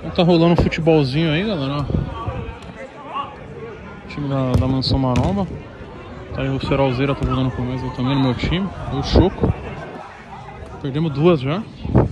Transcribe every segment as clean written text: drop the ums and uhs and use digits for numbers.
Tá rolando um futebolzinho aí, galera. Time da Mansão Maromba. Tá aí o Serolzeira, tá jogando com nós aí também no meu time. O Choco. Perdemos 2 já.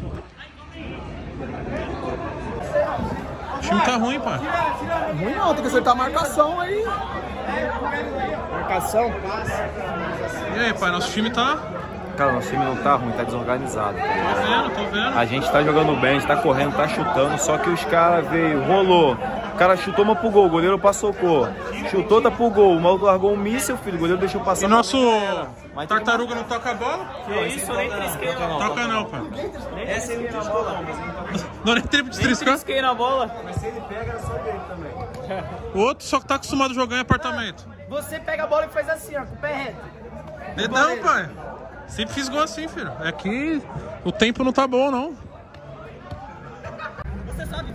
O time tá ruim, pai. Ruim não, tem que acertar a marcação aí. Marcação, passe. E aí, pai, nosso time tá... Cara, nosso time não tá ruim, tá desorganizado. Tô vendo. A gente tá jogando bem, a gente tá correndo, tá chutando, só que os caras veio, rolou. O cara chutou uma pro gol, o goleiro passou cor. Chutou, tá pro gol, o maluco largou um míssil, filho, o goleiro deixou passar. E nosso tartaruga não toca a bola? Que isso, eu nem trisquei não. Toca não, pai. Essa ele triscou não. Não, nem tempo de triscar. Trisquei na bola. Mas se ele pega, era só dele também. O outro só que tá acostumado a jogar em apartamento. Você pega a bola e faz assim, ó, com o pé reto. Dedão, pai. Sempre fiz gol assim, filho. É que o tempo não tá bom, não. Você sobe.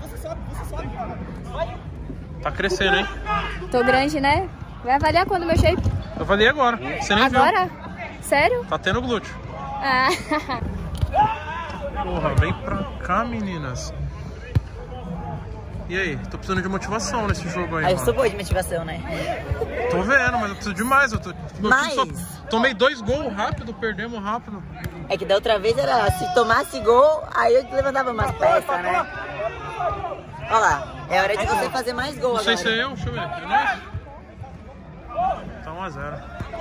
Tá crescendo, hein? Tô grande, né? Vai avaliar quando meu shape? Eu avaliei agora. Você nem Agora? viu. Sério? Tá tendo glúteo. Ah. Porra, vem pra cá, meninas. E aí? Tô precisando de motivação nesse jogo aí, Eu mano. sou boa de motivação, né? Tô vendo, mas eu preciso de mais. Mais? Tomei 2 gols rápido, perdemos rápido. É que da outra vez era, se tomasse gol, aí eu levantava umas peças, né? Olha lá, é hora de você fazer mais gol Não agora. sei se é eu, deixa eu ver. É nóis? Tá 1 a 0.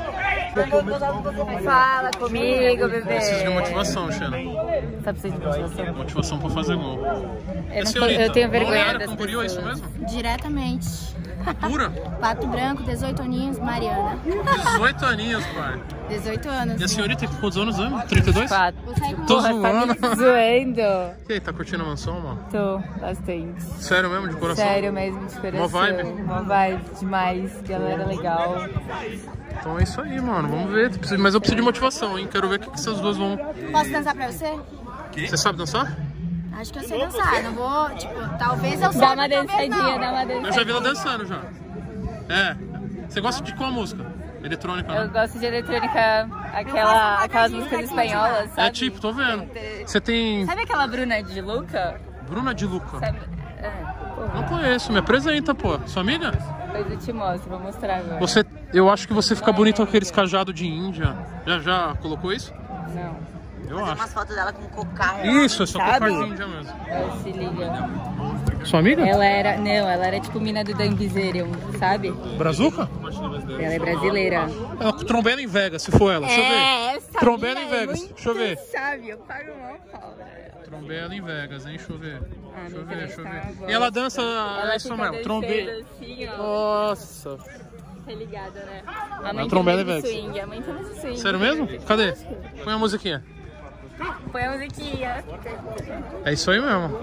Fala comigo, bebê. Preciso de motivação, Xena. Só preciso de motivação. Motivação pra fazer gol. Eu tenho vergonha das Camboriú, é isso pessoas. mesmo? Diretamente. Pura? Pato Branco, 18 aninhos, Mariana. 18 aninhos, pai. 18 anos. E a senhorita tem quantos anos mesmo? 32? 4. Tô Porra, zoando. tá me zoando. E aí, tá curtindo a mansão, mano? Tô, bastante. Sério mesmo, de coração? Sério mesmo, de coração. Uma vibe? Uma vibe demais, galera legal. Então é isso aí, mano. Vamos ver. Mas eu preciso de motivação, hein? Quero ver o que essas duas vão... Posso dançar pra você? Você sabe dançar? Acho que eu sei dançar. Não vou, tipo, talvez eu Dá saiba, uma talvez dançadinha, não. dá uma dançadinha. Eu já vi ela dançando, já. É. Você gosta de qual música? Eletrônica, Eu né? gosto de eletrônica, aquelas músicas espanholas, sabe? É tipo, tô vendo. Você tem... Sabe aquela Bruna de Luca? Bruna de Luca. Sabe? Não conheço, me apresenta, pô. Sua amiga? Depois eu te mostro, vou mostrar agora. Eu acho que você fica bonito com aqueles cajados de Índia. Já colocou isso? Não, Eu Fazer acho. umas fotos dela com cocar. Isso, é só sabe? cocar de Índia mesmo. se liga. Sua amiga? Ela era tipo mina do Dambizerium, sabe? Brazuca? Ela é brasileira. Trombando em Vegas, se for ela. Deixa eu ver. essa Trombando mina em Vegas. é muito Deixa eu ver. Sabe, eu pago uma pau. Trombando em Vegas, hein? Deixa eu ver. Deixa eu ver, deixa eu ver. agora. E ela dança Ela isso fica mesmo, trombê. assim, ó. Nossa. Tá ligado, né? A Ela mãe trombando também em de Vegas. swing, a mãe também de swing. Sério mesmo? Cadê? Põe a musiquinha. Põe a musiquinha. É isso aí mesmo.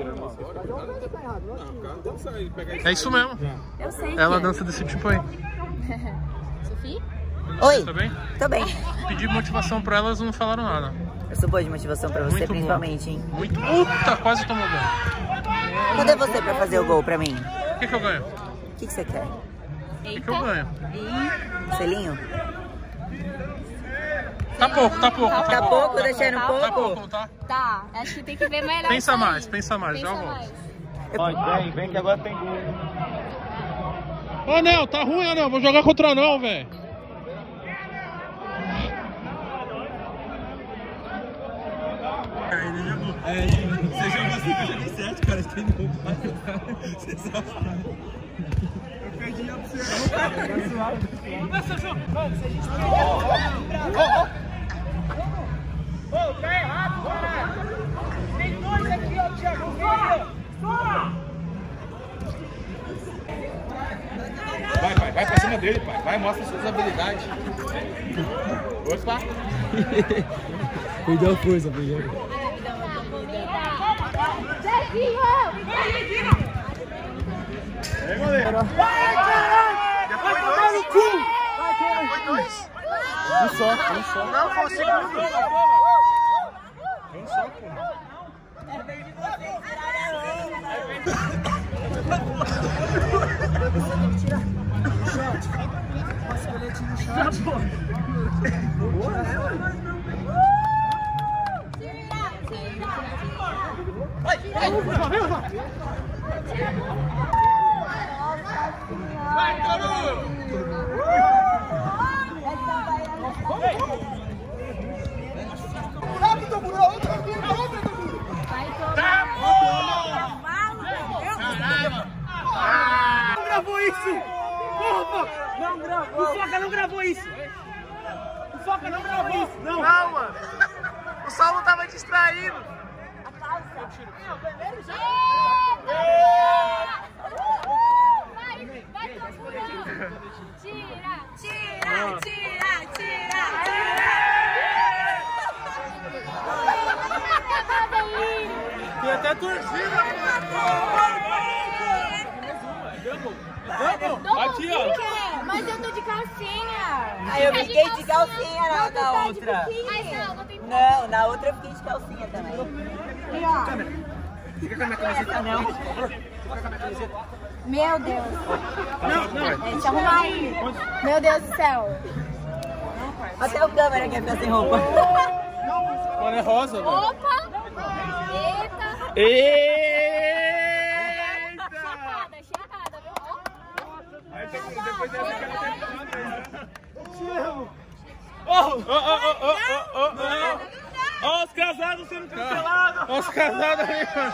É isso mesmo. Eu sei. Ela dança desse tipo aí. Sofia? Oi, Tá bem? tô bem. Pedi motivação pra elas, não falaram nada. Eu sou boa de motivação pra você, Muito principalmente, hein? Muito. Puta, quase tomou gol. Cadê você pra fazer o gol pra mim? O que eu ganho? O que você quer? O que eu ganho? Selinho? Tá pouco, tá pouco. Tá pouco? Deixando Tá pouco? pouco, tá? Tá, acho que tem que ver melhor. Pensa isso aí. mais, pensa mais, já volto. Vem que agora tem gol. Ô, Anel, tá ruim, Anel. Vou jogar contra não, velho. Você jogou assim, eu joguei 7, cara. Você tem gol. Você sabe. Eu perdi a opção. Ô, tá errado, cara. Tem dois aqui, ó, Thiago. Vai, pai, vai pra cima dele, pai. Vai, mostra suas habilidades. Opa! Perdeu a força, perdeu. Vai, caralho! Já foi dois? Já foi dois? Um só. Não, foi o segundo. Um só, pô. Vai! Não gravou isso! Porra, não gravou! O Foca não gravou isso! O Foca não gravou isso! Não, mano! O Saulo tava distraído! Tem até torcida, Aqui, ó. Mas eu tô de calcinha. Aí eu fiquei de calcinha na outra. Mas não tem Não, na outra eu fiquei de calcinha também. Fica com a minha camiseta. Não. Meu Deus. Deixa eu arrumar aí. Meu Deus do céu. Até o câmera quer ficar sem roupa. Mano, é rosa, velho. Opa. Eita. Eita! Checada, viu? Aí depois dessa cara Ó os casados sendo cancelados! Ó os casados aí, mano!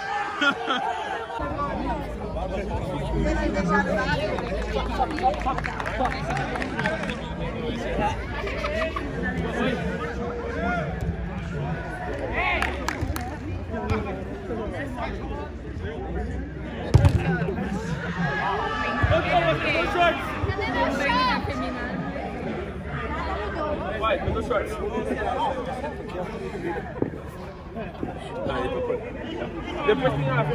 Vai, eu dou shorts. Aí, depois tem a...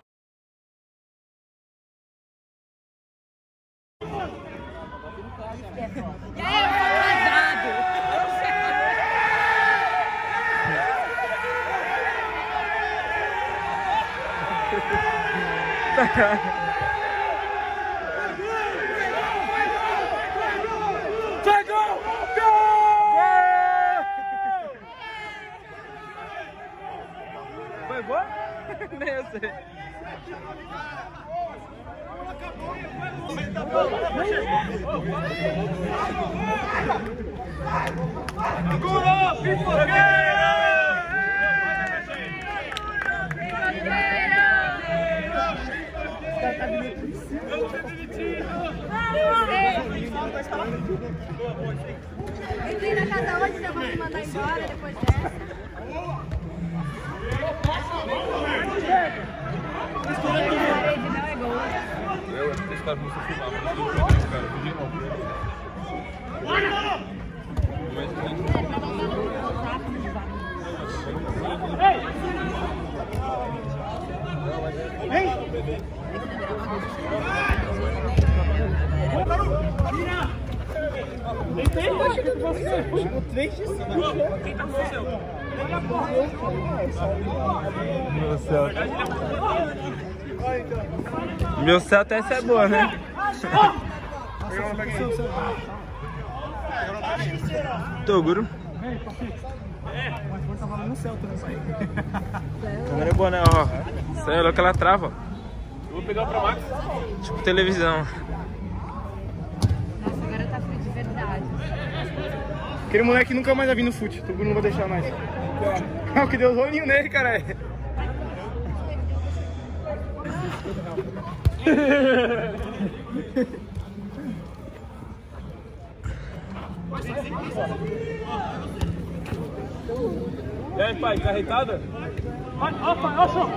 Vai, gol! Foi boa? Nem eu sei. Gol, pipoqueiro! Entrei na casa hoje, eu vou me mandar embora depois dessa. Esse cara não se filmava, mas eu cara, de novo. Meu céu até essa é boa, né? Toguro. Câmera é boa, né? Ó, isso aí é louco que ela trava. Eu vou pegar o Pro Max. Tipo televisão. Nossa, agora tá frio de verdade. Aquele moleque nunca mais vai vir no fute, tu não vai deixar mais. O que deu os rolinhos nele, cara. E aí, pai, carretada? Ó, pai, ó, só!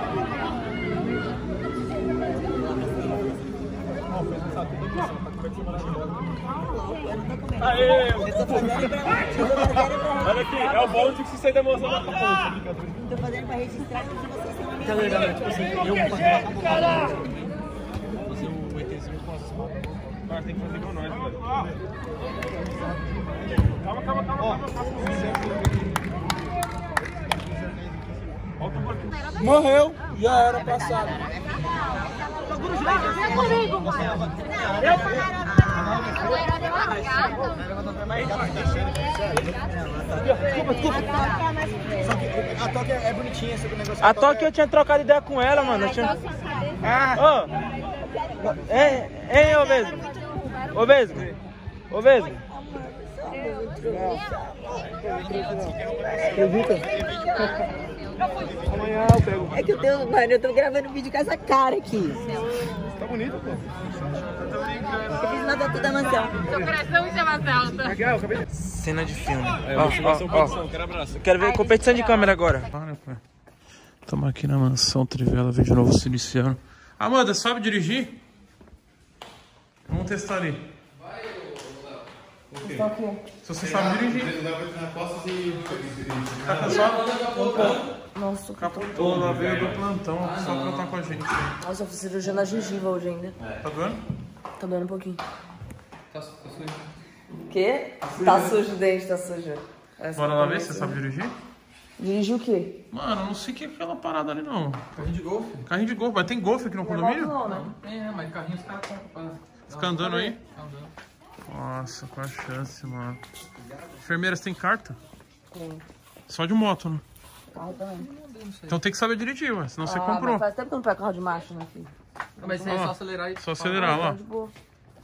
Aê! Olha aqui, é o bonde que se você demonstrou na ponta. Tô fazendo pra registrar que vocês são Tá legal, né? Tipo assim, eu vou fazer o ETzinho com as escolas. Cara, tem que fazer igual nós, velho. Calma. morreu, já era passado. Vem comigo, pai. A Toque é bonitinha, esse negócio. A Toque eu tinha trocado ideia com ela, mano. Ô, ô Vesgo. Ô Vesgo. Ô Vesgo. Amanhã eu pego. É que eu tenho, mano, eu tô gravando vídeo com essa cara aqui. Tá bonito, pô. Eu fiz nada toda a mansão. Seu coração chama alta. Cena de filme. Quero ver competição de câmera agora. Para, pai. Estamos aqui na mansão Trivela, vídeo de novo se iniciando. Amanda, sabe dirigir? Vamos testar ali. Okay. Se você sabe dirigir. Tá cansado? Nossa, Capotou, lá veio do plantão, só pra estar com a gente. Nossa, eu fiz cirurgia na gengiva hoje ainda. Tá doendo? Tá doendo um pouquinho. Tá sujo. O quê? Tá sujo o dente, tá sujo. Bora lá ver se você sabe dirigir? Dirigir o quê? Mano, eu não sei o que é aquela parada ali não. Carrinho de golfe? Carrinho de golfe, mas tem golfe aqui no condomínio? Não, né? Mas carrinho os caras compram. Fica andando aí? Nossa, qual a chance, mano. Enfermeiras tem carta? Tem. Só de moto, né? Carro também. Então tem que saber dirigir, ué, senão você comprou. Mas faz tempo que eu não pego carro de macho, né, filho? Mas isso aí é só acelerar e... Só acelerar, lá. De boa.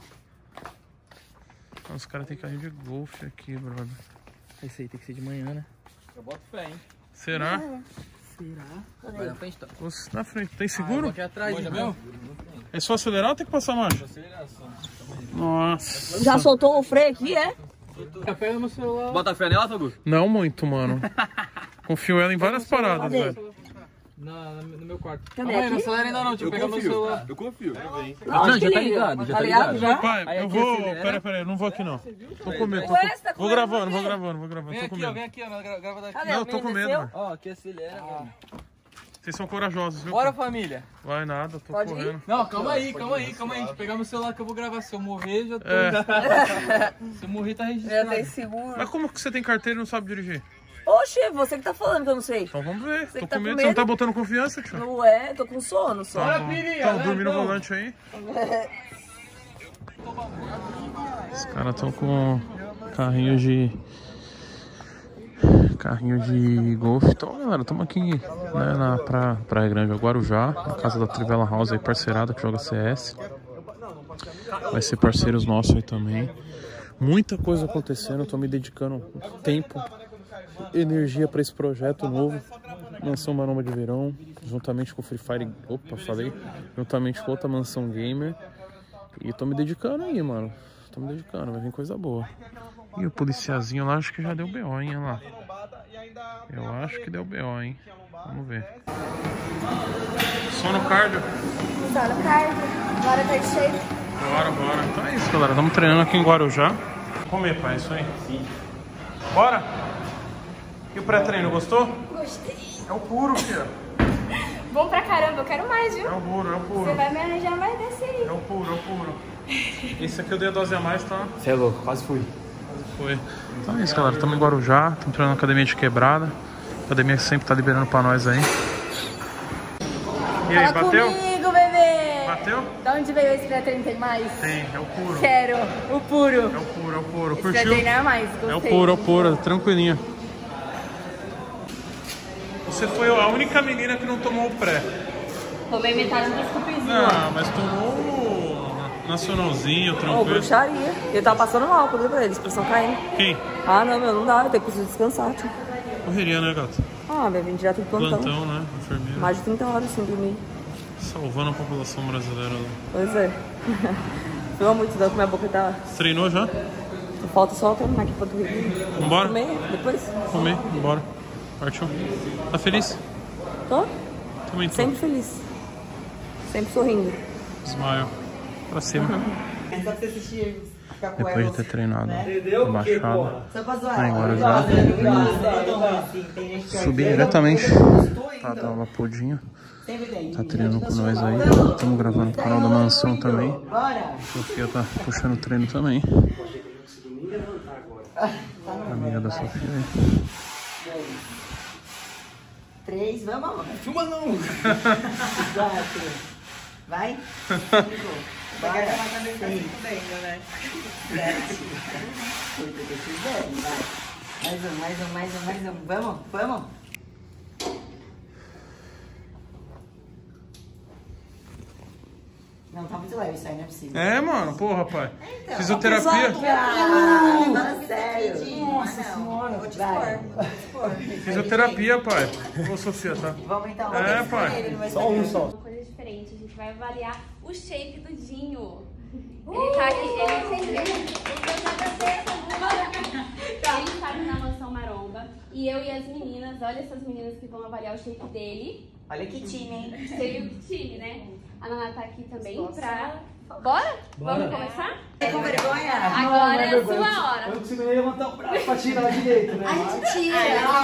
Os caras tem carrinho de golfe aqui, brother. Esse aí tem que ser de manhã, né? Eu boto fé, hein? Será? Vai na frente, tá? Nossa, na frente. Tem seguro? Aqui atrás, meu. É só acelerar ou tem que passar marcha? Nossa. Já soltou o freio aqui, é? Café no meu celular. Bota fé nela, Togu? Não muito, mano. Confio ela em várias paradas, velho. No meu quarto. Cadê? Não acelera ainda não, deixa eu pegar meu celular. Eu confio. Não, já tá ligado. Tá ligado já? Pai, eu vou... Pera, eu não vou aqui não. Tô com medo. Vou gravando. Tô com medo. Vem aqui, ó, grava daqui. Não, eu tô com medo, velho. Ó, aqui acelera, velho. Vocês são corajosos, viu? Bora, família. Vai nada, tô Pode correndo. Não, calma aí. Deixa eu pegar meu celular que eu vou gravar. Se eu morrer, já tô... Se eu morrer, tá Já registrado. tem seguro. Mas como que você tem carteira e não sabe dirigir? Oxe, você que tá falando que eu não sei. Então vamos ver. Você Tô que tá com medo. com Você não medo? tá botando confiança, tio? Não é, tô com sono só. Tá bom. Então, dormir no volante aí. Os caras estão com carrinho de golfe. Então, galera, estamos aqui, né, na Praia Grande, Guarujá, na casa da Trivela House aí, parceirada que joga CS. Vai ser parceiros nossos aí também. Muita coisa acontecendo, eu tô me dedicando tempo, energia para esse projeto novo. Mansão Maromba de Verão, juntamente com o Free Fire, juntamente com outra Mansão Gamer. E tô me dedicando aí, mano. Tô me dedicando, vai vir coisa boa. E o policiazinho lá, acho que já deu BO, hein, olha lá. Eu acho que deu BO, hein. Vamos ver. Só no cardio? Só no cardio. Bora tá cheio. Bora. Então é isso, galera. Estamos treinando aqui em Guarujá. Vamos comer, pai, isso aí. Sim. Bora? E o pré-treino, gostou? Gostei. É o puro, filho. Bom pra caramba, eu quero mais, viu? É o puro. Você vai me arranjar mais desse aí. É o puro. Esse aqui eu dei a dose a mais, tá? Você é louco, quase fui. Foi. Então é isso, galera. Estamos em Guarujá. Estamos treinando na academia de quebrada. A academia que sempre tá liberando pra nós aí. E aí, Fala bateu? comigo, bebê. Bateu? Da onde veio esse pré-treino? Tem mais? Tem, é o puro. Quero. O puro. É o puro. Esse Curtiu? pré-treino é mais. Gostei. É o puro, tranquilinho. Você foi a única menina que não tomou o pré. Tomei metade do escupizinho. Não, mas tomou o nacionalzinho, Ô, tranquilo. bruxaria. Eu tava passando mal, eu falei pra eles, pressão caindo. Quem? Ah, não, meu, não dá, eu tenho que descansar, tio. Correria, né, gato? Ah, vai vir direto do plantão. Plantão, né? Enfermeira. Mais de 30 horas sem dormir. Salvando a população brasileira. Pois é. Filma muito, dando que minha boca tá... Treinou já? Falta só terminar aqui pra dormir. Vambora? Comer, depois? Comer, bora. Partiu. Tá feliz? Tô? Também tô. Sempre feliz. Sempre sorrindo. Smile. Pra cima. Só pra você assistir, ficar com Depois de ter treinado na Baixada, Só pra zoar. lá em Guarujá, subi diretamente pra dar uma podinha. Tá treinando com nós aí. Estamos gravando o canal da Mansão também. Bora! Sofia tá puxando o treino também. Amiga da Sofia aí. 3, vamos! Filma não! 4, Vai? Vai também tá fudendo, né? Mais um. Vamos. Não, tá muito leve isso aí, não é possível. É, mano, porra, pai. Então, fisioterapia. Fala sério. Nossa senhora. Vou te expor. Fisioterapia, pai. Ô, Sofia, tá? Vamos então. É, pai. Só um só. Uma coisa diferente, a gente vai avaliar o shape do Dinho. Ele tá aqui, ele tá aqui na Mansão Maromba. E eu e as meninas, olha essas meninas que vão avaliar o shape dele. Olha que time, hein? Você viu que time, né? A Naná tá aqui também pra... Bora? Vamos começar? É com vergonha? Agora é a sua hora. Eu não consigo nem levantar o braço pra tirar direito, né? A gente tira.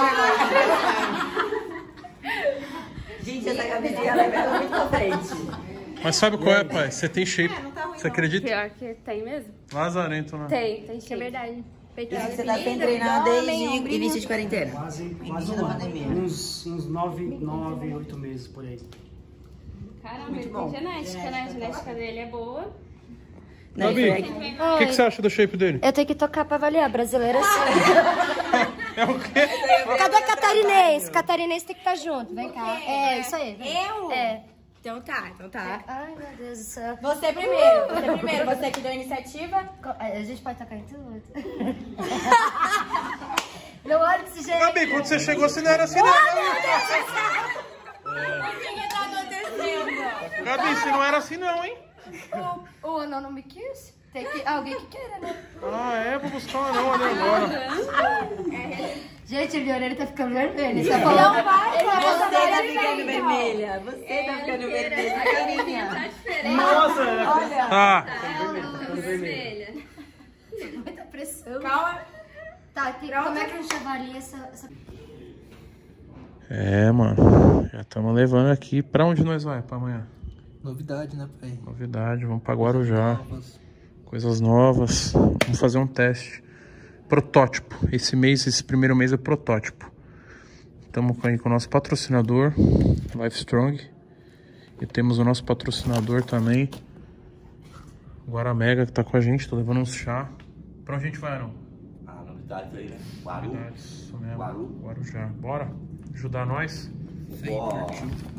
Gente, essa camisinha leva muito pra frente. Mas sabe qual é, pai? Você tem shape. Você acredita? Pior que tem mesmo? Lazarento, né? Tem shape. É verdade. Você tá bem treinando desde início de quarentena? Quase Início um da ano. pandemia. Uns 9, 8 meses por aí. Caramba, ele tem genética, né? A genética dele é boa. Gabi, o que você acha do shape dele? Eu tenho que tocar pra avaliar, brasileira sim. É o quê? Cadê catarinês? Catarinês tem que estar junto, vem cá. É, isso aí. Eu? É. Então tá. Ai, meu Deus do céu. Você primeiro, você que deu a iniciativa. A gente pode tocar em tudo? Não olha desse jeito. Gabi, quando você chegou, você não era assim, não. O que tá acontecendo? Gabi, você não era assim, não, hein? O anão não me quis? Tem que alguém que queira, né? Ah, é? Vou buscar um anão ali agora. Gente, a minha orelha tá ficando vermelha. Você falou, Você tá ficando vermelha. Você tá ficando vermelha. Tá diferente. Nossa, Olha. Tá. Vermelha. muita pressão. Calma. Tá, como é que a gente avalia essa... É, mano. Já estamos levando aqui. Pra onde nós vai pra amanhã? Novidade, né, pai? Novidade, vamos pra Guarujá. Coisas novas. Vamos fazer um teste. Protótipo. Esse primeiro mês é protótipo. Estamos aí com o nosso patrocinador, Livestrong. E temos o nosso patrocinador também, Guaramega, que tá com a gente. Tô levando uns chá. Pra onde a gente vai, Arão? Ah, novidades aí, né? Guaru. Novidades, isso mesmo. Guarujá. Bora? Ajudar nós? Bora.